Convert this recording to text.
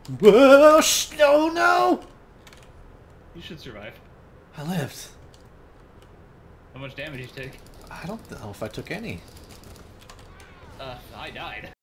Whoa! Oh no! You should survive. I lived. How much damage did you take? I don't know if I took any. I died.